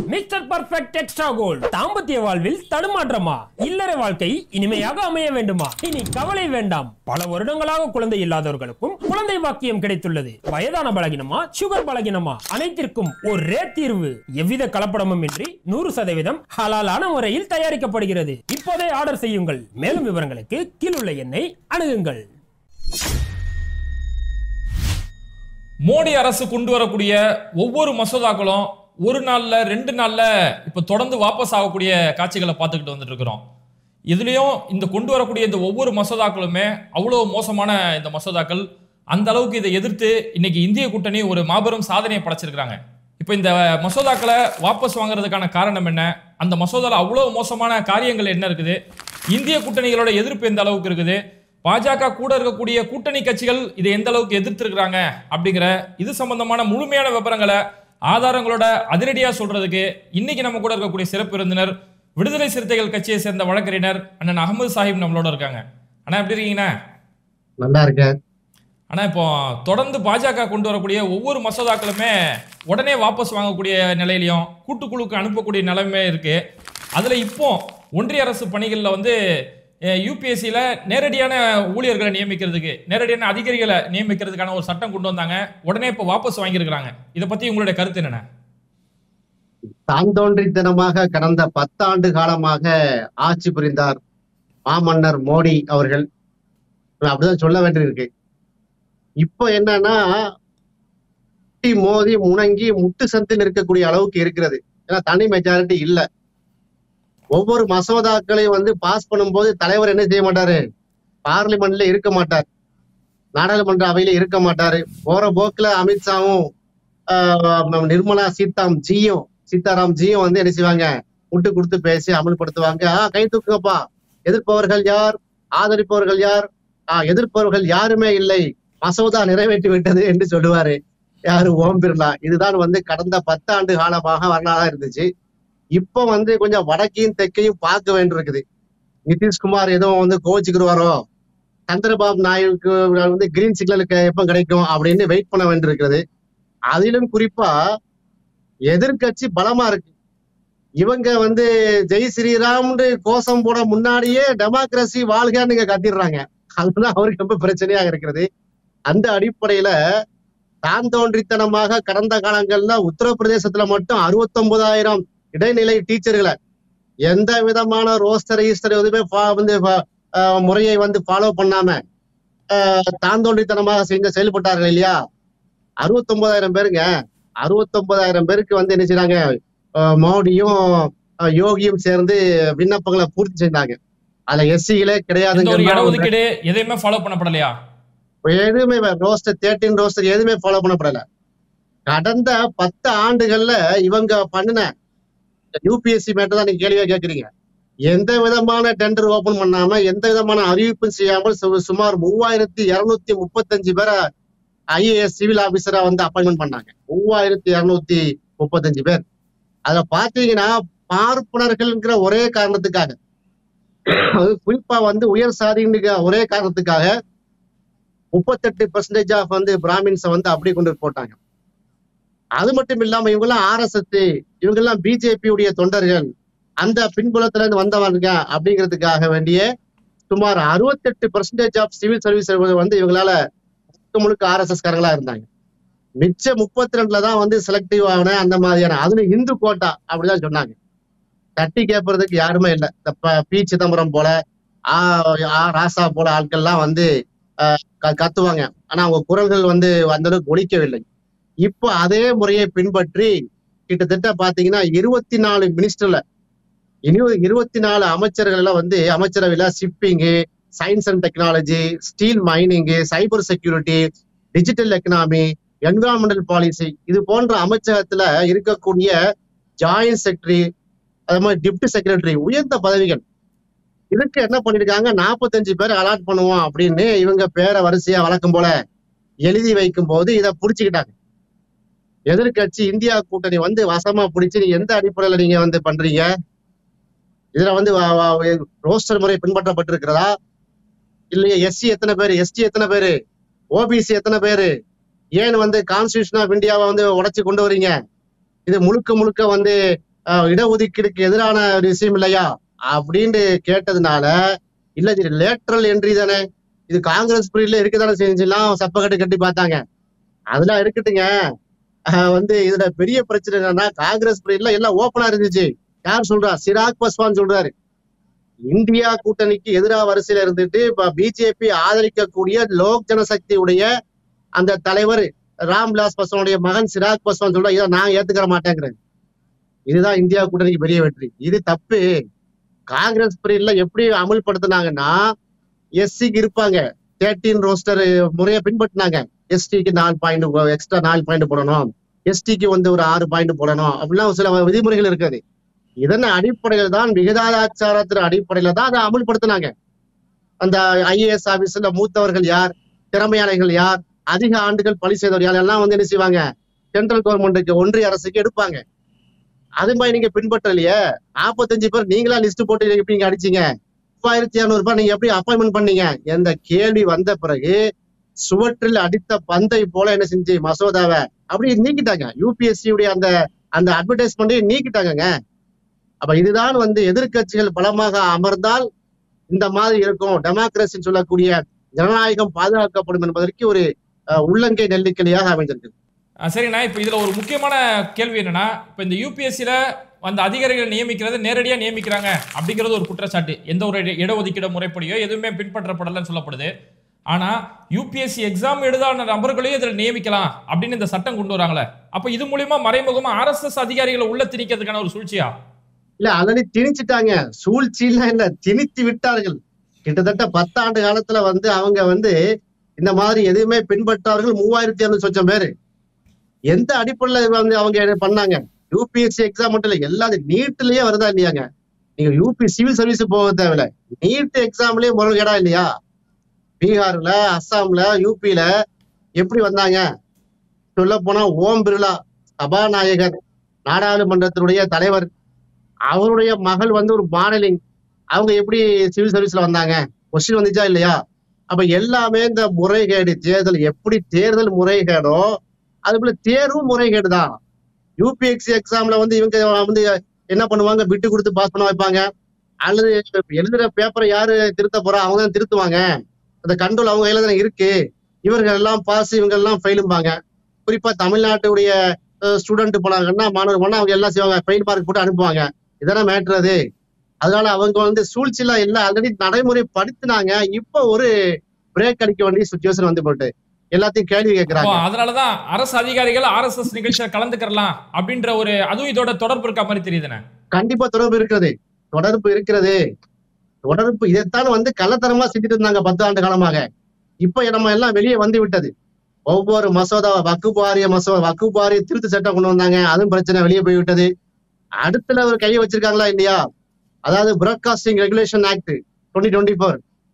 Mister perfect extra gold. தாம்பத்திய வாழ்வில் தடுமாற்றமா? இல்லற வாழ்க்கை இனிமையாக அமைய வேண்டுமா? இனி கவலை வேண்டாம். பல வருடங்களாக குழந்தை இல்லாதவர்களுக்கும் குழந்தை பாக்கியம் கிடைத்துள்ளது. வயதான பலகினமா, சுகர் பலகினமா, அனைத்திற்கும் ஒரே தீர்வு. எவ்வித கலப்படமும் இன்றி 100% ஹலாலான முறையில் தயாரிக்கப்படுகிறது. இப்போதே ஆர்டர் செய்யுங்கள். மேலும் விவரங்களுக்கு கீழுள்ள எண்ணை அணுகுங்கள். மோடி அரசு கொண்டு வரக்கூடிய ஒவ்வொரு மசோதாக்களும் ஒரு நாள்ல 2 நாள்ல இப்ப தொடர்ந்து வாபஸ் ஆகக்கூடிய காட்சிகளை பார்த்துக்கிட்டு வந்துட்டு இருக்கிறோம். இதுலயும் இந்த கொண்டு வரக்கூடிய இந்த ஒவ்வொரு மசோதாக்களுமே அவ்வளவு மோசமான இந்த மசோதாக்கள். அந்த அளவுக்கு இதை எதிர்த்து இன்னைக்கு இந்திய கூட்டணி ஒரு மாபெரும் சாதனையை படைச்சிருக்கிறாங்க. இப்ப இந்த மசோதாக்களை வாபஸ் வாங்குறதுக்கான காரணம் என்ன? அந்த மசோதால அவ்வளவு மோசமான காரியங்கள் என்ன இருக்குது? இந்திய கூட்டணிகளோட எதிர்ப்பு எந்த அளவுக்கு இருக்குது? பாஜக கூட இருக்கக்கூடிய கூட்டணி கட்சிகள் இதை எந்த அளவுக்கு எதிர்த்திருக்கிறாங்க அப்படிங்கிற இது சம்பந்தமான முழுமையான விவரங்களை ஆதாரங்களோட அதிரடியா சொல்றதுக்கு இன்னைக்கு நம்ம கூட இருக்கக்கூடிய சிறப்பு விருந்தினர் விடுதலை சிறுத்தைகள் கட்சியை சேர்ந்த வழக்கறிஞர் அண்ணன் அகமது சாஹிப் நம்மளோட இருக்காங்க. அண்ணா எப்படி இருக்கீங்கண்ணா? நல்லா இருக்கேன். ஆனா இப்போ தொடர்ந்து பாஜக கொண்டு வரக்கூடிய ஒவ்வொரு மசோதாக்களுமே உடனே வாபஸ் வாங்கக்கூடிய நிலையிலையும் கூட்டுக்குழுக்கு அனுப்பக்கூடிய நிலைமை இருக்கு. அதுல இப்போ ஒன்றிய அரசு பணிகளில் வந்து யூபிஎஸ்சியில நேரடியான ஊழியர்களை நியமிக்கிறதுக்கு, நேரடியான அதிகாரிகளை நியமிக்கிறதுக்கான ஒரு சட்டம் கொண்டு வந்தாங்க. உடனே இப்ப வாபஸ் வாங்கியிருக்கிறாங்க. இதை பத்தி உங்களுடைய கருத்து என்ன? தான் தோன்றித்தனமாக கடந்த 10 ஆண்டு காலமாக ஆட்சி புரிந்தார் மாமன்னர் மோடி அவர்கள். அப்படிதான் சொல்ல வேண்டியிருக்கு. இப்போ என்னன்னா மோதி முணங்கி முட்டு சந்தில் இருக்கக்கூடிய அளவுக்கு இருக்கிறது. ஏன்னா தனி மெஜாரிட்டி இல்லை. ஒவ்வொரு மசோதாக்களையும் வந்து பாஸ் பண்ணும்போது தலைவர் என்ன செய்ய மாட்டாரு? பார்லிமெண்ட்ல இருக்க மாட்டார், நாடாளுமன்ற அவையில இருக்க மாட்டாரு. போற போக்குல அமித்ஷாவும் நிர்மலா சீதாராம்ஜியும் வந்து என்ன செய்வாங்க? முட்டு கொடுத்து பேசி அமல்படுத்துவாங்க. கை தூக்குங்கப்பா, எதிர்ப்பவர்கள் யார், ஆதரிப்பவர்கள் யார்? எதிர்ப்பவர்கள் யாருமே இல்லை, மசோதா நிறைவேற்றி விட்டது என்று சொல்லுவாரு யாரு? ஓம் பிர்லா. இதுதான் வந்து கடந்த 10 ஆண்டு காலமாக வரலாறா இருந்துச்சு. இப்ப வந்து கொஞ்சம் வடக்கையும் தெற்கையும் பார்க்க வேண்டியிருக்குது. நிதிஷ்குமார் ஏதோ வந்து கோச்சுக்குருவாரோ, சந்திரபாபு நாயுடுக்கு வந்து கிரீன் சிக்னலுக்கு எப்ப கிடைக்கும் அப்படின்னு வெயிட் பண்ண வேண்டியிருக்கிறது. அதிலும் குறிப்பா எதிர்கட்சி பலமா இருக்கு. இவங்க வந்து ஜெய் ஸ்ரீராம்னு கோஷம் போட முன்னாடியே டெமோக்ரஸி வாழ்கன்னு இங்க கத்திடுறாங்க. அதுதான் அவருக்கு ரொம்ப பிரச்சனையாக இருக்கிறது. அந்த அடிப்படையில தான் தோன்றித்தனமாக கடந்த காலங்கள்ல உத்தரப்பிரதேசத்துல மட்டும் 69,000 இடைநிலை டீச்சர்களை எந்த விதமான ரோஸ்டர் ஈஸ்டர் எதுவுமே வந்து முறையை வந்து ஃபாலோ பண்ணாம தான் தோன்றித்தனமாக செயல்பட்டார்கள் இல்லையா? 69,000 பேருங்க. 69,000 பேருக்கு வந்து என்ன செய்றாங்க? மோடியும் யோகியும் சேர்ந்து விண்ணப்பங்களை பூர்த்தி செஞ்சாங்க. அதுல எஸ்சிகளே கிடையாதுங்க. எதுவுமே ஃபாலோ பண்ணப்படலையா? எதுவுமே ரோஸ்டர் 13 ரோஸ்டர் எதுவுமே ஃபாலோ பண்ணப்படல. கடந்த 10 ஆண்டுகள்ல இவங்க பண்ணின யூபிஎஸ்சி மேட்டர் தான் நீங்க கேள்வியா கேட்குறீங்க. எந்த விதமான டெண்டர் ஓபன் பண்ணாம, எந்த விதமான அறிவிப்பும் செய்யாமல் சுமார் 3,235 பேரை ஐஏஎஸ் சிவில் ஆபீசரா வந்து அப்பாயின்மெண்ட் பண்ணாங்க. 3,235 பேர். அதுல பாத்தீங்கன்னா பார்ப்பனர்கள்ங்கிற ஒரே காரணத்துக்காக, அது குறிப்பா வந்து உயர் சாதிங்கிற ஒரே காரணத்துக்காக 38% ஆஃப் வந்து பிராமின்ஸை வந்து அப்படி கொண்டு போட்டாங்க. அது மட்டும் இல்லாம இவங்கெல்லாம் RSS, இவங்கெல்லாம் பிஜேபி உடைய தொண்டர்கள், அந்த பின்புலத்துல இருந்து வந்தவங்க அப்படிங்கிறதுக்காக வேண்டிய சுமார் 68% ஆஃப் சிவில் சர்வீஸ் வந்து இவங்களால முழுக்க RSS காரங்களா இருந்தாங்க. மிச்ச 32 தான் வந்து செலக்டிவ் ஆன அந்த மாதிரியான, அதுல இந்து கோட்டா அப்படிதான் சொன்னாங்க. தட்டி கேட்பறதுக்கு யாருமே இல்லை. இந்த பி சிதம்பரம் போல ராசா போல ஆட்கள்லாம் வந்து கத்துவாங்க. ஆனா அவங்க குரல்கள் வந்து அந்த அளவுக்கு ஒலிக்கவில்லை. இப்போ அதே முறையை பின்பற்றி கிட்டத்தட்ட பாத்தீங்கன்னா 24 மினிஸ்டர்ல 24 அமைச்சர்கள் வந்து அமைச்சரவையில shipping, science and technology, steel mining, cyber security, digital economy, environmental policy, இது போன்ற அமைச்சகத்துல இருக்கக்கூடிய ஜாயின்ட் செக்ரட்டரி, அது மாதிரி டிப்டி செக்ரட்டரி, உயர்ந்த பதவிகள். இதுக்கு என்ன பண்ணிருக்காங்க? 45 பேர் அலாட் பண்ணுவோம் அப்படின்னு இவங்க பேரை வரிசையா வழக்கம் போல எழுதி வைக்கும் போது இதை புடிச்சுக்கிட்டாங்க. எதிர்கட்சி இந்தியா கூட்டணி வந்து வசமா பிடிச்சு எந்த அடிப்படையில நீங்க வந்து பண்றீங்க? இதுல வந்து ரோஸ்டர் முறை பின்பற்றப்பட்டிருக்கிறதா இல்லையா? எஸ்சி எத்தனை பேரு, எஸ்டி எத்தனை பேரு, ஓபிசி எத்தனை பேரு, ஏன் வந்து கான்ஸ்டிடியூஷன் ஆஃப் இந்தியாவை வந்து உடைச்சு கொண்டு வரீங்க? இது முழுக்க முழுக்க வந்து இடஒதுக்கீடுக்கு எதிரான ஒரு விஷயம் இல்லையா அப்படின்னு கேட்டதுனால, இல்ல இது லேட்ரல் என்ட்ரி தானே, இது காங்கிரஸ் பீரியட்ல இருக்குதானே செஞ்சுலாம் சப்பக்கட்டு கட்டி பார்த்தாங்க. அதெல்லாம் இருக்கட்டுங்க. இதுல பெரிய பிரச்சனை என்னன்னா, காங்கிரஸ் பீரியட்ல எல்லாம் ஓப்பனா இருந்துச்சு. யார் சொல்றா? சிராக் பாஸ்வான் சொல்றாரு. இந்தியா கூட்டணிக்கு எதிராக வரிசையில இருந்துட்டு இப்ப பிஜேபி ஆதரிக்கக்கூடிய லோக் ஜனசக்தி உடைய அந்த தலைவர் ராம்விலாஸ் பாஸ்வானுடைய மகன் சிராக் பாஸ்வான் சொல்றா, இதை நான் ஏத்துக்கிற மாட்டேங்கிறேன். இதுதான் இந்தியா கூட்டணிக்கு பெரிய வெற்றி. இது தப்பு. காங்கிரஸ் பீரியட்ல எப்படி அமல்படுத்தினாங்கன்னா, எஸ்சிக்கு இருப்பாங்க 13 ரோஸ்டர் முறையை பின்பற்றினாங்க. எஸ்டிக்கு 4 பாயிண்ட் எக்ஸ்ட்ரா 4 பாயிண்ட் போடணும், எஸ்டிக்கு ஒரு 6 பாயிண்ட் போடணும் அப்படிலாம் சில விதிமுறைகள் இருக்குது. இதன் அடிப்படையில் தான் விகிதாச்சாரத்தின் அடிப்படையில தான் அதை அமல்படுத்தினாங்க. அந்த ஐஏஎஸ் ஆபீஸ்ல மூத்தவர்கள் யார், திறமையானவர்கள் யார், அதிக ஆண்டுகள் பணி செய்தவர் யார் எல்லாம் என்ன செய்வாங்க, சென்ட்ரல் கவர்மெண்ட்டுக்கு ஒன்றிய அரசுக்கு எடுப்பாங்க. அது மாதிரி நீங்க பின்பற்றலையே. 45 பேர் நீங்களா லிஸ்ட் போட்டு எப்படி நீங்க அடிச்சீங்க? 3200 ரூபாய் நீங்க எப்படி அப்பாயின்மெண்ட் பண்ணீங்க? எந்த கேள்வி வந்த பிறகு சுவற்றில் அடித்த பந்தை போல என்ன செஞ்சு மசோதாவை அப்படி நீக்கிட்டாங்க. யூபிஎஸ்சி உடைய அந்த அந்த அட்வர்டைஸ்மெண்ட்டை நீக்கிட்டாங்க. அப்ப இதுதான் எதிர்கட்சிகள் பலமாக அமர்ந்தால் இந்த மாதிரி இருக்கும், டெமோக்ரஸி சொல்லக்கூடிய ஜனநாயகம் பாதுகாக்கப்படும் என்பதற்கு ஒரு உள்ளங்கை நெல்லிக்கலையாக அமைந்திருக்கு. சரிண்ணா, இப்ப இதுல ஒரு முக்கியமான கேள்வி என்னன்னா, இப்ப இந்த யூபிஎஸ்சில அந்த அதிகாரிகளை நியமிக்கிறது நேரடியா நியமிக்கிறாங்க அப்படிங்கிறது ஒரு குற்றச்சாட்டு. எந்த ஒரு இடஒதுக்கீடு முறைப்படியோ எதுவுமே பின்பற்றப்படலன்னு சொல்லப்படுது. ஆனா யூபிஎஸ்சி எக்ஸாம் எழுதான நபர்களையும் இதுல நியமிக்கலாம் அப்படின்னு இந்த சட்டம் கொண்டு வராங்களே, அப்ப இது மூலியமா மறைமுகமா RSS அதிகாரிகளை உள்ள திணிக்கிறதுக்கான ஒரு சூழ்ச்சியா? இல்ல, ஆல்ரெடி திணிச்சுட்டாங்க. சூழ்ச்சி எல்லாம் இல்ல, திணித்து விட்டார்கள். கிட்டத்தட்ட 10 ஆண்டு காலத்துல அவங்க இந்த மாதிரி எதுவுமே பின்பற்றார்கள் 3200 சொச்சம் பேரு. எந்த அடிப்படையில அவங்க பண்ணாங்க? யூபிஎஸ்சி எக்ஸாம் மட்டும் இல்ல, எல்லாரும் நீட்லயே வருதா இல்லையாங்க? நீங்க யூபி சிவில் சர்வீஸ் போக தேவையில்ல, நீட் எக்ஸாம்லயே முறைகேடா இல்லையா? பீகார்ல, அஸ்ஸாம்ல, யூபியில எப்படி வந்தாங்க? சொல்ல போனா ஓம் பிர்லா சபாநாயகர், நாடாளுமன்றத்தினுடைய தலைவர், அவருடைய மகள் ஒரு மாடலிங், அவங்க எப்படி சிவில் சர்வீஸ்ல வந்தாங்க? கொஸ்டின் வந்துச்சா இல்லையா? அப்ப எல்லாமே இந்த முறைகேடு. தேர்தல் எப்படி தேர்தல் முறைகேடோ அது போல தேர்வும் முறைகேடுதான். யூபிஎஸ்சி எக்ஸாம்ல இவங்க என்ன பண்ணுவாங்க, விட்டு கொடுத்து பாஸ் பண்ண வைப்பாங்க. அல்லது எழுதுற பேப்பரை யாரு திருத்த போறா, அவங்க தான் திருத்துவாங்க. அந்த கண்ட்ரோல் அவங்க கையில தானே இருக்கு. இவர்கள் எல்லாம் பாஸ், இவங்க எல்லாம் ஃபெயிலும்பாங்க. குறிப்பா தமிழ்நாட்டுடைய ஸ்டூடெண்ட் போனாங்கன்னா, மாணவர் போனா அவங்க எல்லாம் செய்வாங்க, ஃபெயில் மார்க் போட்டு அனுப்புவாங்க. இதெல்லாம் மேட்ரு. அதனால அவங்க சூழ்ச்சிலாம் எல்லாம் ஆல்ரெடி நடைமுறைப்படுத்தினாங்க. இப்ப ஒரு பிரேக் அடிக்க வேண்டிய சுச்சுவேஷன் போட்டு எல்லாத்தையும் கேள்வி கேட்கிறாங்க. அதனாலதான் அரசு அதிகாரிகள் RSS நிகழ்ச்சியில கலந்துக்கலாம் அப்படின்ற ஒரு அதுவும் இதோட தொடர்பு இருக்க மாதிரி தெரியுதுண்ணே. கண்டிப்பா தொடர்பு இருக்கிறது. தொடர்பு இதைத்தான் கள்ளத்தனமா செஞ்சுட்டு இருந்தாங்க 10 ஆண்டு காலமாக. இப்ப நம்ம எல்லாம் வெளியே வந்து விட்டது. ஒவ்வொரு மசோதா வக்ஃப் வாரிய திருத்த சட்டம் கொண்டு வந்தாங்க, அதுவும் பிரச்சனை வெளியே போய்விட்டது. அடுத்துல ஒரு கையை வச்சிருக்காங்களா இல்லையா? அதாவது பிராட்காஸ்டிங் ரெகுலேஷன் ஆக்ட் 2024,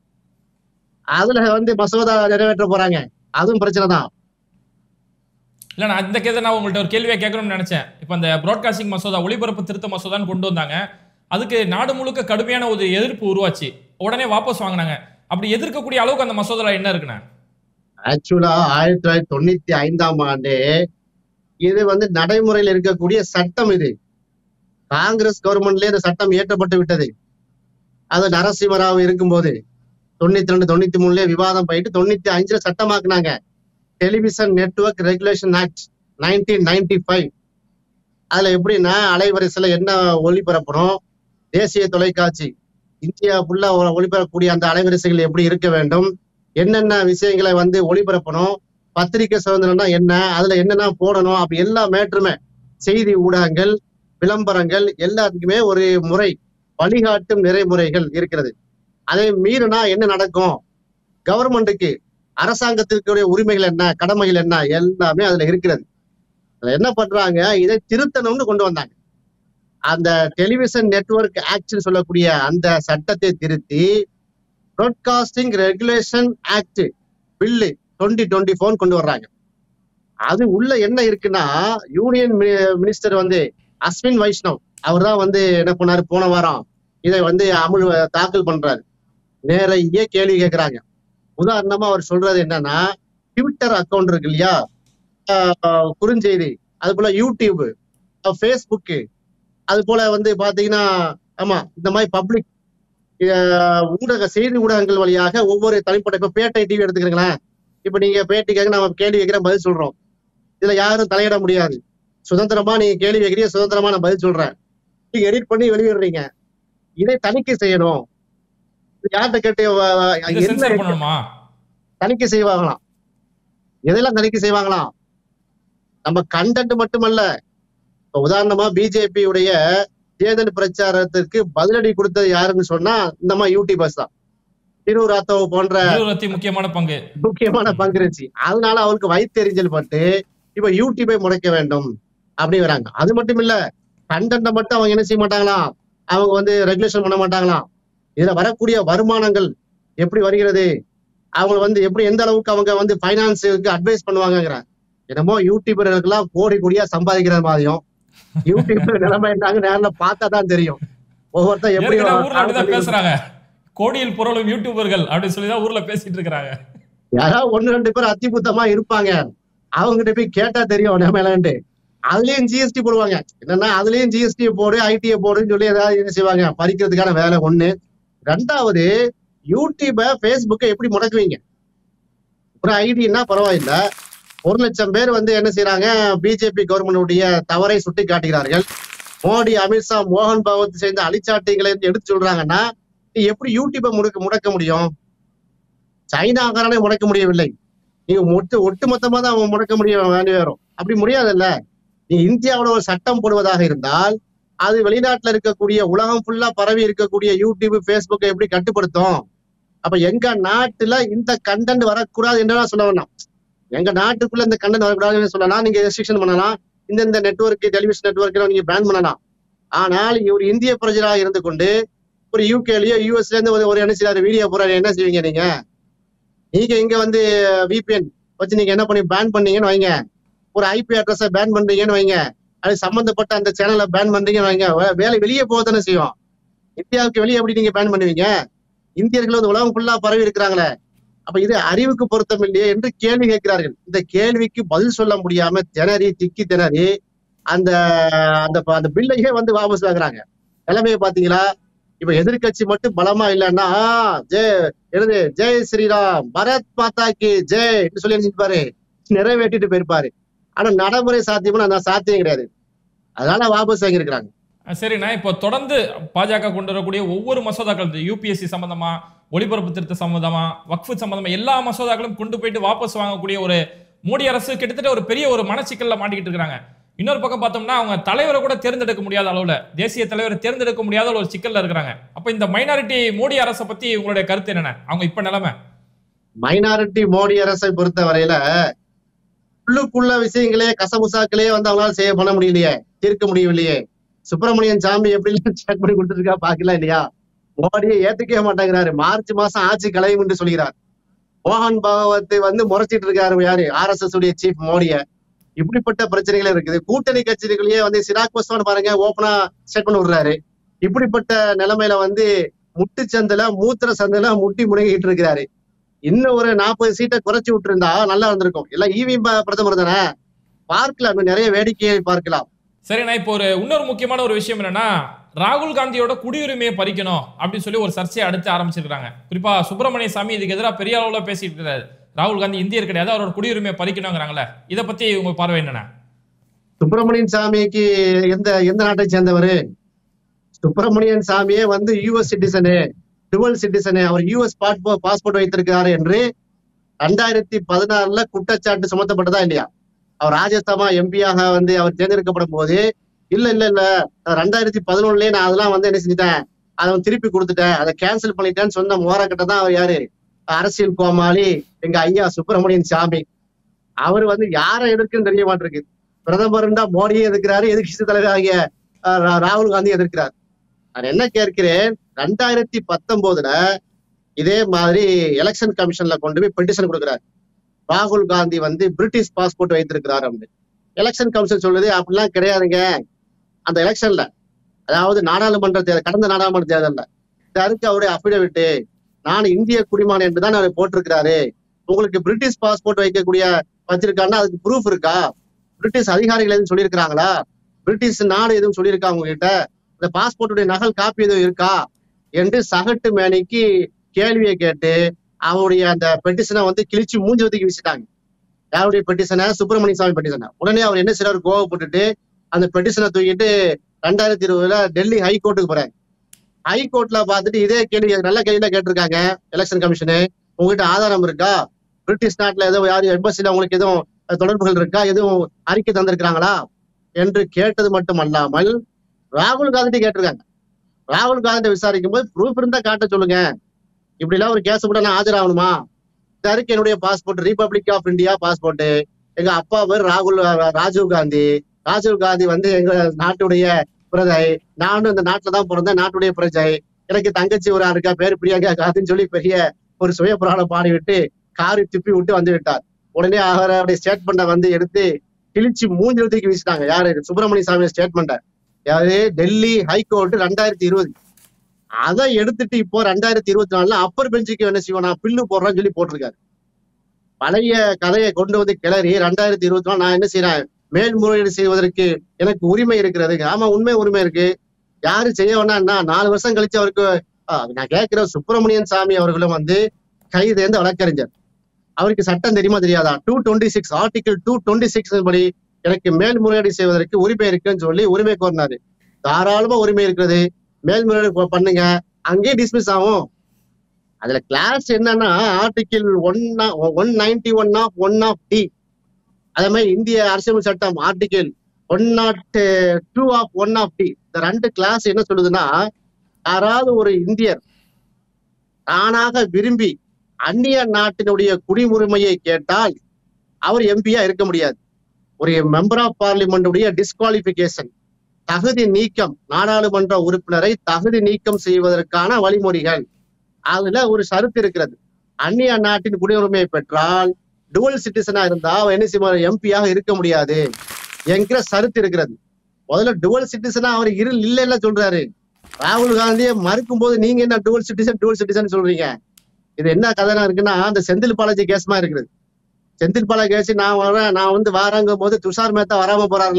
அதுல மசோதா நிறைவேற்ற போறாங்க, அதுவும் பிரச்சனை தான். இல்ல, நான் இந்த கேள்வி நான் உங்கள்ட்ட ஒரு கேள்வியை கேட்கணும்னு நினைச்சேன். இப்ப அந்த பிராட்காஸ்டிங் மசோதா, ஒளிபரப்பு திருத்த மசோதான்னு கொண்டு வந்தாங்க. அதுக்கு நாடு முழுக்க கடுமையான ஒரு எதிர்ப்பு உருவாச்சு. உடனே வாபஸ் வாங்கினாங்க. அப்படி எதிர்க்கக்கூடிய அளவுக்கு அந்த மசோதால என்ன இருக்குண்ணா? ஆக்சுவலா 1995ஆம் ஆண்டு இது நடைமுறையில் இருக்கக்கூடிய சட்டம். இது காங்கிரஸ் கவர்மெண்ட்லயே இந்த சட்டம் இயற்றப்பட்டு விட்டது. அது நரசிம்மராவ் இருக்கும்போது 92, 93 விவாதம் போயிட்டு 95ல சட்டமாக்குனாங்க. Television network regulation act 1995. அதுல எப்படின்னா, அலைவரிசையில என்ன ஒளிபரப்பணும், தேசிய தொலைக்காட்சி இந்தியா ஃபுல்லா ஒளிபரப்பக்கூடிய அந்த அலைவரிசைகள் எப்படி இருக்க வேண்டும், என்னென்ன விஷயங்களை ஒளிபரப்பணும், பத்திரிகை சுதந்திரம்னா என்ன, அதுல என்னென்ன போடணும், அப்படி எல்லா மேட்டருமே, செய்தி ஊடகங்கள், விளம்பரங்கள் எல்லாத்துக்குமே ஒரு முறை, வழிகாட்டும் நிறைமுறைகள் இருக்கிறது. அதை மீறினா என்ன நடக்கும், கவர்மெண்ட்டுக்கு அரசாங்கத்திற்கு உரிமைகள் என்ன, கடமைகள் என்ன, எல்லாமே அதுல இருக்கிறது. என்ன பண்றாங்க, இதை திருத்தணும்னு கொண்டு வந்தாங்க. அந்த டெலிவிஷன் நெட்வொர்க் ஆக்ட் சொல்லக்கூடிய அந்த சட்டத்தை திருத்தி பிராட்காஸ்டிங் ரெகுலேஷன் ஆக்ட் பில்லு 2024 கொண்டு வர்றாங்க. அது உள்ள என்ன இருக்குன்னா, யூனியன் மினிஸ்டர் அஸ்வின் வைஷ்ணவ் அவர் தான் என்ன பண்ணாரு, போன வாரம் இதை அமல் தாக்கல் பண்றாரு. நிறைய கேள்வி கேட்கிறாங்க. உதாரணமா அவர் சொல்றது என்னன்னா, ட்விட்டர் அக்கௌண்ட் இருக்கு இல்லையா, குறுஞ்செய்தி, அது போல யூடியூப், ஃபேஸ்புக்கு, அது போல வந்து பாத்தீங்கன்னா ஆமா இந்த மாதிரி பப்ளிக் செய்தி ஊடகங்கள் வழியாக ஒவ்வொரு தனிப்பட்ட இப்ப பேட்டை டிவி எடுத்துக்கிறீங்களேன். இப்ப நீங்க பேட்டிக்காக நம்ம கேள்வி வைக்கிற பதில் சொல்றோம். இதுல யாரும் தலையிட முடியாது. சுதந்திரமா நீங்க கேள்வி வைக்கிறீங்க, சுதந்திரமா நான் பதில் சொல்றேன். நீங்க எடிட் பண்ணி வெளியிடுறீங்க. இதை தணிக்கை செய்யணும். யார்கிட்ட கேட்டு தணிக்கை செய்வாங்களாம்? எதெல்லாம் தணிக்கை செய்வாங்களாம்? நம்ம கண்டென்ட் மட்டுமல்ல. இப்ப உதாரணமா பிஜேபி உடைய தேர்தல் பிரச்சாரத்திற்கு பதிலடி கொடுத்தது யாருன்னு சொன்னா இந்த மாதிரி யூடியூபர்ஸ் தான். திரு ராத்தவ் போன்ற முக்கியமான பங்கு இருந்துச்சு. அதனால அவருக்கு வயிற்றெரிஞ்சல் பட்டு இப்ப யூடியூபை முடக்க வேண்டும் அப்படி வராங்க. அது மட்டும் இல்ல, கண்டென்ட்டை மட்டும் அவங்க என்ன செய்ய மாட்டாங்களாம், அவங்க வந்து ரெகுலேஷன் பண்ண மாட்டாங்களாம். இதுல வரக்கூடிய வருமானங்கள் எப்படி வருகிறது, அவங்க வந்து எப்படி எந்த அளவுக்கு அவங்க வந்து பைனான்ஸுக்கு அட்வைஸ் பண்ணுவாங்க. என்னமோ யூடியூபர்களுக்கெல்லாம் கோடி கோடியா சம்பாதிக்கிற மாதிரியும் யூடியூப் நிலைமை என்னங்க நேரில் பார்த்தா தான் தெரியும். ஒவ்வொருத்தர் எப்படி பேசுறாங்க, கோடியில் புரளும் யூடியூபர்கள் அப்படின்னு சொல்லிதான் ஊர்ல பேசிட்டு இருக்காங்க. யாராவது 1-2 பேர் அத்திபுத்தமா இருப்பாங்க, அவங்ககிட்ட போய் கேட்டா தெரியும் நிலைமையிலன்ட்டு. அதுலயும் ஜிஎஸ்டி போடுவாங்க. என்னன்னா அதுலயும் ஜிஎஸ்டி போடு, ஐடிஐ போடுன்னு சொல்லி ஏதாவது என்ன செய்வாங்க, பறிக்கிறதுக்கான வேலை ஒண்ணு. 2வது, யூடியூப பேஸ்புக்கை எப்படி முடக்குவீங்க? ஒரு ஐடின்னா பரவாயில்ல, 1 லட்சம் பேர் வந்து என்ன செய்யறாங்க, பிஜேபி கவர்மெண்டுடைய தவறை சுட்டி காட்டுகிறார்கள். மோடி, அமித்ஷா, மோகன் பகவத் சேர்ந்த அழிச்சாட்டிகளை எடுத்து சொல்றாங்கன்னா எப்படி யூடியூபை முடக்க முடியும்? சைனாக்காரனே முடக்க முடியவில்லை, நீங்க ஒட்டுமொத்தமா தான் அவன் முடக்க வேண்டி வரும். அப்படி முடியாதுல்ல. நீ இந்தியாவோட ஒரு சட்டம் போடுவதாக இருந்தால் அது வெளிநாட்டுல இருக்கக்கூடிய உலகம் ஃபுல்லா பரவி இருக்கக்கூடிய யூடியூப், பேஸ்புக்கை எப்படி கட்டுப்படுத்தும்? அப்ப எங்க நாட்டுல இந்த கண்டென்ட் வரக்கூடாது என்றெல்லாம் சொல்ல வேண்டாம். எங்க நாட்டுக்குள்ள இந்த கண்டென்ட் வரக்கூடாதுன்னு சொல்லலாம். நீங்க ரெஸ்ட்ரிக்ஷன் பண்ணலாம், இந்த நெட்வொர்க், டெலிவிஷன் நெட்வொர்க் நீங்க பேன் பண்ணலாம். ஆனால் ஒரு இந்திய பிரஜராக இருந்து கொண்டு ஒரு யூகேலயோ யூஎஸ்ல இருந்து ஒரு என்ன செய்யறாரு வீடியோ போறாரு, என்ன செய்வீங்க நீங்க? நீங்க இங்க வந்து விபிஎன் வச்சு நீங்க என்ன பண்ணி பேன் பண்ணீங்கன்னு வைங்க, ஒரு ஐபி அட்ரஸை பேன் பண்றீங்கன்னு வைங்க, அது சம்பந்தப்பட்ட அந்த சேனலை பேன் பண்றீங்கன்னு வைங்க, வேலை வெளியே போகத்தானே செய்யும். இந்தியாவுக்கு வெளியே எப்படி நீங்க பேன் பண்ணுவீங்க? இந்தியர்கள் வந்து உலகம் ஃபுல்லா பரவி இருக்கிறாங்களே, அப்ப இது அறிவுக்கு பொருத்தம் இல்லையே என்று கேள்வி கேட்கிறார்கள். இந்த கேள்விக்கு பதில் சொல்ல முடியாம திக்கி திணறி அந்த அந்த பில்லையே வந்து வாபஸ் வாங்குறாங்க. நிலைமையை பாத்தீங்களா? இப்ப எதிர்கட்சி மட்டும் பலமா இல்லைன்னா ஜெய் ஸ்ரீராம், பரத் மாதாக்கு ஜெய் சொல்லி பாரு, நிறைவேற்றிட்டு போயிருப்பாரு. ஆனா நடைமுறை சாத்தியம்னு அந்த சாத்தியம் கிடையாது. அதனால வாபஸ் வாங்கியிருக்கிறாங்க. சரிண்ணா, இப்போ தொடர்ந்து பாஜக கொண்டு வரக்கூடிய ஒவ்வொரு மசோதாக்கள், யூபிஎஸ்சி சம்பந்தமா, ஒளிபரப்பு திருத்த சம்பந்தமா, வக்ஃபு சம்பந்தமா எல்லா மசோதாக்களும் கொண்டு போயிட்டு வாபஸ் வாங்கக்கூடிய ஒரு மோடி அரசு கிட்டத்தட்ட ஒரு பெரிய ஒரு மனச்சிக்கல்ல மாட்டிக்கிட்டு இருக்காங்க. இன்னொரு பக்கம் பார்த்தோம்னா அவங்க தலைவரை கூட தேர்ந்தெடுக்க முடியாத அளவுல, தேசிய தலைவரை தேர்ந்தெடுக்க முடியாத ஒரு சிக்கல்ல இருக்கிறாங்க. அப்ப இந்த மைனாரிட்டி மோடி அரசை பத்தி உங்களுடைய கருத்து என்னென்ன? அவங்க இப்ப நிலைமை மைனாரிட்டி மோடி அரசை பொறுத்த வரையில உள்ளுக்குள்ள விஷயங்களே கசமுசாக்களே வந்து அவங்களால பண்ண முடியலையே, தீர்க்க முடியவில்லையே. சுப்பிரமணியன் சாமி எப்படி செக் பண்ணி கொடுத்துருக்கா பாக்கலாம் இல்லையா? மோடியை ஏத்துக்கவே மாட்டேங்கிறாரு. மார்ச் மாசம் ஆட்சி கலையும் என்று சொல்கிறார். மோகன் பகவத்தை வந்து முறைச்சிட்டு இருக்காரு யாரு, RSS உடைய சீஃப் மோடிய. இப்படிப்பட்ட பிரச்சனைகள் இருக்குது. கூட்டணி கட்சிகளையே வந்து சிராக் பஸ்வான் பாருங்க ஓப்பனா ஸ்டேட் பண்ணி விடுறாரு. இப்படிப்பட்ட நிலைமையில வந்து முட்டு சந்தில மூத்திர சந்தில முட்டி முடங்கிட்டு இருக்கிறாரு. இன்னும் ஒரு 40 சீட்டை குறைச்சி விட்டு இருந்தா நல்லா இருந்திருக்கும். எல்லாம் ஈவி பிரதமர் தானே, பார்க்கலாம், நிறைய வேடிக்கையை பார்க்கலாம். சரிண்ணா, இப்போ இன்னொரு முக்கியமான ஒரு விஷயம் என்னன்னா, ராகுல் காந்தியோட குடியுரிமையை பறிக்கணும் அப்படின்னு சொல்லி ஒரு சர்ச்சையை அடுத்து ஆரம்பிச்சிருக்காங்க. குறிப்பா சுப்பிரமணிய சாமி இதுக்கு எதிராக பெரிய அளவுல பேசிட்டு இருக்காரு. ராகுல் காந்தி இந்தியர் கிடையாது, அவரோட குடியுரிமையை பறிக்கணுங்கிறாங்களே, இதை பத்தி உங்க பார்வை என்னன்னா? சுப்பிரமணியன் சாமிக்கு எந்த நாட்டை சேர்ந்தவரு? சுப்பிரமணியன் சாமியே வந்து யூஎஸ் சிட்டிசனு, டுவல் சிட்டிசனு. அவர் யூஎஸ் பாஸ்போர்ட் வைத்திருக்காரு என்று 2016 குற்றச்சாட்டு சுமத்தப்பட்டதா இல்லையா? அவர் ராஜ்யசபா எம்பியாக வந்து அவர் தேர்ந்தெடுக்கப்படும் போது இல்ல 2011 நான் அதெல்லாம் வந்து என்ன செஞ்சுட்டேன், அதை திருப்பி கொடுத்துட்டேன், அதை கேன்சல் பண்ணிட்டேன்னு சொன்ன மோரக்கட்ட தான் அவர் யாரு, அரசியல் கோமாளி எங்க ஐயா சுப்பிரமணியன் சாமி. அவர் வந்து யாரை எதிர்க்குன்னு தெரிய மாட்டிருக்கு. பிரதமர்னா மோடியை எதிர்க்கிறாரு, எதிர்கட்சி தலைவர் ஆகிய ராகுல் காந்தி எதிர்க்கிறார். நான் என்ன கேட்கிறேன், 2019 இதே மாதிரி எலெக்ஷன் கமிஷன்ல கொண்டு போய் பெட்டிஷன் கொடுக்குறாரு. ராகுல் காந்தி வந்து பிரிட்டிஷ் பாஸ்போர்ட் வைத்திருக்கிறார் அப்படின்னு. எலெக்ஷன் கமிஷன் சொல்லுது அப்படிலாம் கிடையாதுங்க. அந்த எலெக்ஷன்ல, அதாவது நாடாளுமன்ற தேர்தல், கடந்த நாடாளுமன்ற தேர்தல்ல இதற்கு அவருடைய அபிடவிட்டு நான் இந்திய குடிமகன் என்றுதான் அவர் போட்டிருக்கிறாரு. உங்களுக்கு பிரிட்டிஷ் பாஸ்போர்ட் வச்சிருக்காருன்னா அதுக்கு ப்ரூஃப் இருக்கா? பிரிட்டிஷ் அதிகாரிகள் எதுவும் சொல்லியிருக்கிறாங்களா? பிரிட்டிஷ் நாடு எதுவும் சொல்லியிருக்கா உங்ககிட்ட? இந்த பாஸ்போர்ட்டுடைய நகல் காப்பி எதுவும் இருக்கா என்று சகட்டு மேனிக்கு கேள்வியை கேட்டு அவருடைய அந்த பெட்டிஷனை வந்து கிழிச்சு மூஞ்சி ஒதுக்கி வீசிட்டாங்க. யாருடைய பெட்டிஷனை? சுப்பிரமணிய சாமி பெட்டிஷனை. உடனே அவர் என்ன செய்யறாரு, கோவப்பட்டுட்டு அந்த பெட்டிஷனை தூக்கிட்டு 2020 டெல்லி ஹைகோர்ட்டுக்கு போறாரு. ஹைகோர்ட்ல பார்த்துட்டு இதே கேள்வி நல்ல கேள்வியில கேட்டிருக்காங்க எலெக்ஷன் கமிஷனு, உங்ககிட்ட ஆதாரம் இருக்கா? பிரிட்டிஷ் நாட்டுல ஏதோ யாரும் எம்பசில உங்களுக்கு எதுவும் தொடர்புகள் இருக்கா? எதுவும் அறிக்கை தந்திருக்கிறாங்களா என்று கேட்டது மட்டும் அல்லாமல் ராகுல் காந்தி கேட்டிருக்காங்க. ராகுல் காந்தி விசாரிக்கும் போது ப்ரூஃப் இருந்தா காட்ட சொல்லுங்க, இப்படி எல்லாம் ஒரு கேஸ் கூட நான் ஆஜராகணுமா? இதற்கு என்னுடைய passport republic of India passport, எங்க அப்பா பேர் ராஜீவ் காந்தி. ராஜீவ் காந்தி வந்து எங்க நாட்டுடைய பிரஜை, நானும் இந்த நாட்டுல தான் பிறந்தேன், நாட்டுடைய பிரஜை. எனக்கு தங்கச்சி ஒரு இருக்கா, பேர் பிரியங்கா காந்தின்னு சொல்லி பெரிய ஒரு சுய புராணம் பாடிவிட்டு காரி துப்பி விட்டு வந்து விட்டார். உடனே அவருடைய ஸ்டேட்மெண்ட்டை வந்து எடுத்து கிழிச்சு மூஞ்சி தூக்கி வீசிட்டாங்க. யாரு? சுப்பிரமணிய சாமி ஸ்டேட்மெண்ட்டை. யாரு? டெல்லி ஹைகோர்ட் 2020. அதை எடுத்துட்டு இப்போ 2024 அப்பர் பெஞ்சுக்கு என்ன செய்வோம், நான் பில்லு போடுறேன்னு சொல்லி போட்டிருக்காரு. பழைய கதையை கொண்டு வந்து கிளறி 2024 நான் என்ன செய்யறேன், மேல்முறையீடு செய்வதற்கு எனக்கு உரிமை இருக்கிறது. ஆமா, உண்மை உரிமை இருக்கு. யாரு செய்ய வேணா 4 வருஷம் கழிச்சு அவருக்கு நான் கேட்கிறேன், சுப்பிரமணியன் சாமி அவர்களும் வந்து கைது எந்த வழக்கறிஞர், அவருக்கு சட்டம் தெரியுமா தெரியாதா? 226 ஆர்டிகிள் 226 படி எனக்கு மேல்முறையீடு செய்வதற்கு உரிமை இருக்குன்னு சொல்லி உரிமை கோரினாரு. தாராளமா உரிமை இருக்கிறது, மேல்முறையீடு பண்ணுங்க, அங்கேயே டிஸ்மிஸ் ஆகும். அதுல கிளாஸ் என்னன்னா ஆர்டிகிள் 191 ஆஃப் டி, அதே மாதிரி இந்திய அரசியல் சட்டம் ஆர்டிகிள் 102 ஆஃப் டி. இந்த 2 கிளாஸ் என்ன சொல்லுதுன்னா, யாராவது ஒரு இந்தியர் தானாக விரும்பி அந்நிய நாட்டினுடைய குடியுரிமையை கேட்டால் அவர் எம்பியா இருக்க முடியாது. ஒரு மெம்பர் ஆஃப் பார்லிமெண்ட் டிஸ்குவாலிபிகேஷன், தகுதி நீக்கம், நாடாளுமன்ற உறுப்பினரை தகுதி நீக்கம் செய்வதற்கான வழிமுறைகள், அதுல ஒரு ஷரத்து இருக்கிறது. அந்நிய நாட்டின் குடியுரிமையை பெற்றால் டுவல் சிட்டிசனா இருந்தா என்ன செய்வார், எம்பியாக இருக்க முடியாது என்கிற ஷரத்து இருக்கிறது. முதல்ல டுவல் சிட்டிசனா அவர் இல்ல சொல்றாரு. ராகுல் காந்தியை மறுக்கும் போது நீங்க என்ன டுவல் சிட்டிசன் சொல்றீங்க? இது என்ன கதைனா இருக்குன்னா, அந்த செந்தில் பாலாஜி கேஸ்மா இருக்குது. செந்தில் பாலாஜி கேஸ் நான் வந்து வாரங்கும் போது துஷார் மேத்தா வராம போறாருல,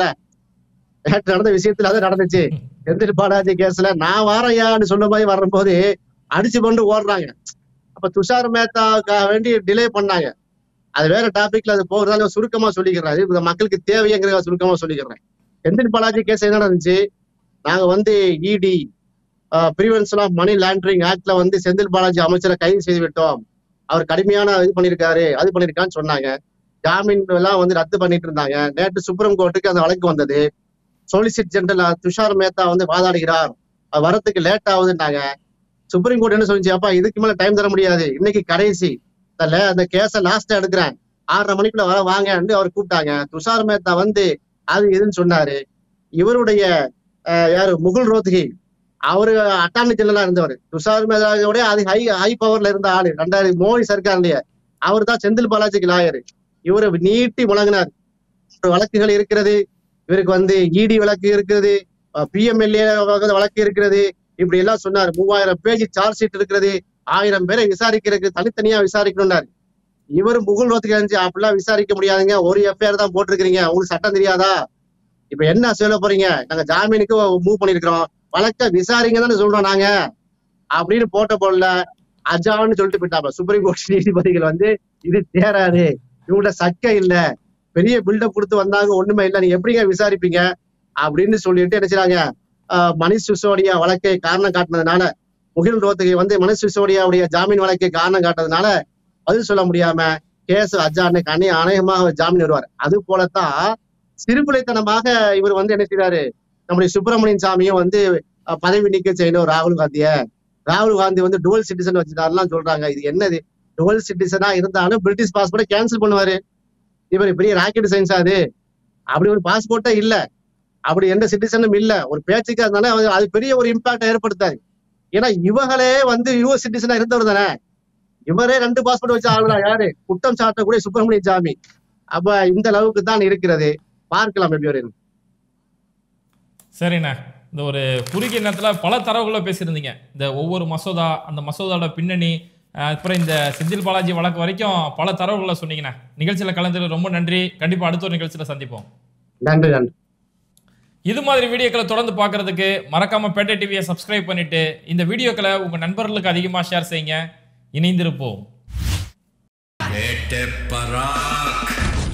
நேற்று நடந்த விஷயத்துல அது நடந்துச்சு. செந்தில் பாலாஜி கேஸ்ல நான் வாரையான்னு சொன்ன மாதிரி வரும்போது அடிச்சு கொண்டு ஓடுறாங்க. அப்ப துஷார் மேத்தாவுக்காக வேண்டி டிலே பண்ணாங்க. அது வேற டாபிக்ல அது போகிறதால சுருக்கமா சொல்லிக்கிறேன், இது மக்களுக்கு தேவைங்கிற சுருக்கமா சொல்லிக்கிறேன். செந்தில் பாலாஜி கேஸ் என்ன நடந்துச்சு, நாங்க வந்து ED prevention of money laundering ஆக்ட்ல வந்து செந்தில் பாலாஜி அமைச்சரை கைது செய்து விட்டோம், அவர் கடுமையான இது பண்ணிருக்காரு, அது பண்ணிருக்கான்னு சொன்னாங்க. ஜாமீன் எல்லாம் வந்து ரத்து பண்ணிட்டு இருந்தாங்க. நேற்று சுப்ரீம் கோர்ட்டுக்கு அந்த வழக்கு வந்தது. சொலிசிட் ஜெனரல் துஷார் மேத்தா வந்து வாதாடுகிறார், வரத்துக்கு லேட் ஆகுதுன்னாங்க. சுப்ரீம் கோர்ட் என்ன சொல்லிச்சு, அப்பா இதுக்கு மேல டைம் தர முடியாது, இன்னைக்கு கடைசி அந்த கேஸ லாஸ்டா எடுக்கிறேன், 6:30 மணிக்குள்ள வாங்க அவர் கூப்பிட்டாங்க. துஷார் மேத்தா வந்து அது இதுன்னு சொன்னாரு. இவருடைய யாரு, முகுல் ரோத்கி, அவரு அட்டார்னி ஜெனரலா இருந்தவர். துஷார் மேத்தாவோட அது ஹை பவர்ல இருந்த ஆளு 2000 மோடி சர்க்கார்லயே. அவர் தான் செந்தில் பாலாஜிக்கு லாயர். இவரை நீட்டி முழங்கினார். வழக்குகள் இருக்கிறது, இவருக்கு வந்து இடி வழக்கு இருக்கிறது, பிஎம்எல்ஏ வழக்கு இருக்கிறது, இப்படி எல்லாம் சொன்னார். 3000 பேஜ் சார்ஜ் ஷீட் இருக்கிறது, 1000 பேரை விசாரிக்கிறதுக்கு தனித்தனியா விசாரிக்கணும்னாரு. இவரு முகுல் ரோத்கி அப்படிலாம் விசாரிக்க முடியாதுங்க, ஒரு எஃப்ஐஆர் தான் போட்டிருக்கிறீங்க, உங்களுக்கு சட்டம் தெரியாதா? இப்ப என்ன சொல்ல போறீங்க, நாங்க ஜாமீனுக்கு மூவ் பண்ணிருக்கிறோம், வழக்க விசாரிங்க தானே சொல்றோம் நாங்க அப்படின்னு போட்ட போடல அஜான்னு சொல்லிட்டு போயிட்டாப்ப. சுப்ரீம் கோர்ட் நீதிபதிகள் வந்து இது தேராது, இவங்கள்ட்ட சக்க இல்ல, பெரிய பில்டப் கொடுத்து வந்தாங்க, ஒண்ணுமே இல்லை, நீங்க எப்படிங்க விசாரிப்பீங்க அப்படின்னு சொல்லிட்டு என்ன செய்றாங்க, மணிஷ் சிசோடியா வழக்கை காரணம் காட்டினதுனால, முகில் ரோத்கி வந்து மணிஷ் சிசோடியாவுடைய ஜாமீன் வழக்கை காரணம் காட்டுறதுனால பதில் சொல்ல முடியாம கேஸ் அஜானுக்கு அநேகமாக ஜாமீன் வருவார். அது போலத்தான் சிறுபிள்ளைத்தனமாக இவர் வந்து என்ன செய்யறாரு, நம்முடைய சுப்பிரமணியன் சாமியும் வந்து பதவி நீக்க செய்யணும் ராகுல் காந்திய. ராகுல் காந்தி வந்து டுவல் சிட்டிசன் வச்சுட்டாருலாம் சொல்றாங்க. இது என்னது, டுவல் சிட்டிசனா இருந்தாலும் பிரிட்டிஷ் பாஸ்போர்ட்டை கேன்சல் பண்ணுவாரு. இவர் பெரிய ராக்கெட் சயின்ஸ் அது, அப்படி ஒரு பாஸ்போர்ட்டே இல்ல, அப்படி எந்த சிட்டிசனும் இல்ல, ஒரு பேச்சுக்கு அதனால அது பெரிய ஒரு இம்பாக்ட் ஏற்படுத்தாது. ஏன்னா இவங்களே வந்து யுஎஸ் சிட்டிசனா இருந்தவர் தானே, இவரே 2 பாஸ்போர்ட் வச்சு ஆளுநர் யாரு, குற்றம் சாட்டக்கூடிய சுப்பிரமணியன் சாமி. அப்ப இந்த அளவுக்கு தான் இருக்கிறது, பார்க்கலாம் எப்படி ஒரு. சரிண்ணா, இந்த ஒரு குறுகிய நேரத்தில் பல தரவுகளை பேசியிருந்தீங்க. இந்த ஒவ்வொரு மசோதா, அந்த மசோதாவோட பின்னணி, அப்புறம் இந்த செந்தில் பாலாஜி வழக்கு வரைக்கும் பல தரவுகளை சொன்னீங்கண்ணா. நிகழ்ச்சியில் கலந்துக்கு ரொம்ப நன்றி. கண்டிப்பாக அடுத்த ஒரு நிகழ்ச்சியில் சந்திப்போம். நன்றி நன்றி. இது மாதிரி வீடியோக்களை தொடர்ந்து பார்க்கறதுக்கு மறக்காம பேட்டை டிவியை சப்ஸ்கிரைப் பண்ணிட்டு இந்த வீடியோக்களை உங்க நண்பர்களுக்கு அதிகமா ஷேர் செய்யுங்க. இணைந்திருப்போம்.